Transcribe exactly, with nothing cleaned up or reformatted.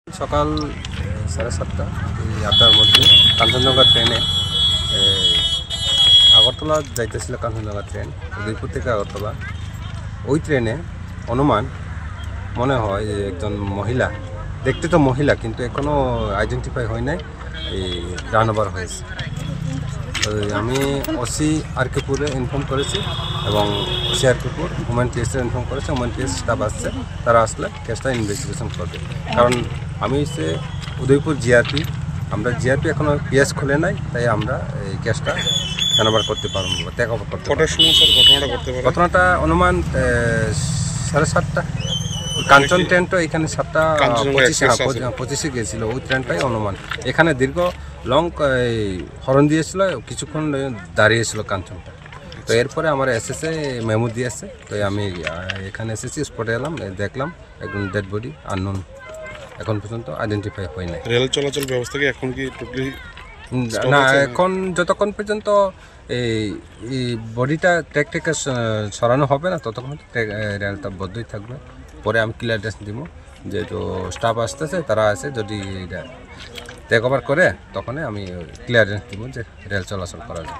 সকাল সাড়ে সাতটা এই আটটার মধ্যে কাঞ্চনজঙ্ঘা ট্রেনে আগরতলা যাইতেছিল। কাঞ্চনজঙ্ঘা ট্রেন উদয়পুর থেকে আগরতলা। ওই ট্রেনে অনুমান মনে হয় যে একজন মহিলা, দেখতে তো মহিলা কিন্তু এখনও আইডেন্টিফাই হয় নাই, এই রান ওভার হয়েছে। আমি ওসি আরকেপুরে ইনফর্ম করেছি এবং ওসি আরকেপুর ওমেন পিএসে ইনফর্ম করেছে। ওমেন পিএস স্টাফ আসছে, তারা আসলে কেসটা ইনভেস্টিগেশন করবে। কারণ আমি সে উদয়পুর জিআরপি, আমরা জিআরপি এখনও পিএস খুলে নাই, তাই আমরা এই কেসটা হ্যান্ডওভার করতে পারবো, টেক ওভার করতে পারবো। ঘটনাটা করতে পারে ঘটনাটা অনুমান সাড়ে সাতটা। কাঞ্চন ট্রেন তো এখানে সাতটা পঁচিশে পঁচিশে গিয়েছিল, ওই ট্রেনটাই অনুমান এখানে দীর্ঘ লং হরন দিয়েছিল, কিছুক্ষণ দাঁড়িয়েছিল কাঞ্চনটা। তো এরপরে আমার এসএসএ মেমো দিয়েছে, তো আমি এখানে এসেছি, স্পটে এলাম, দেখলাম একজন ডেড বডি আননোন, এখন পর্যন্ত আইডেন্টিফাই হয় নাই। রেল চলাচল ব্যবস্থা কি এখন কি টোটালি না, এখন যতক্ষণ পর্যন্ত এই বডিটা ট্রেক থেকে সরানো হবে না ততক্ষণ রেলটা বদ্ধই থাকবে। পরে আমি ক্লিয়ারেন্স দিব, যেহেতু স্টাফ আসতেছে, তারা আসে যদি টেক ওভার করে তখন আমি ক্লিয়ারেন্স দিব যে রেল চলাচল করা যায়।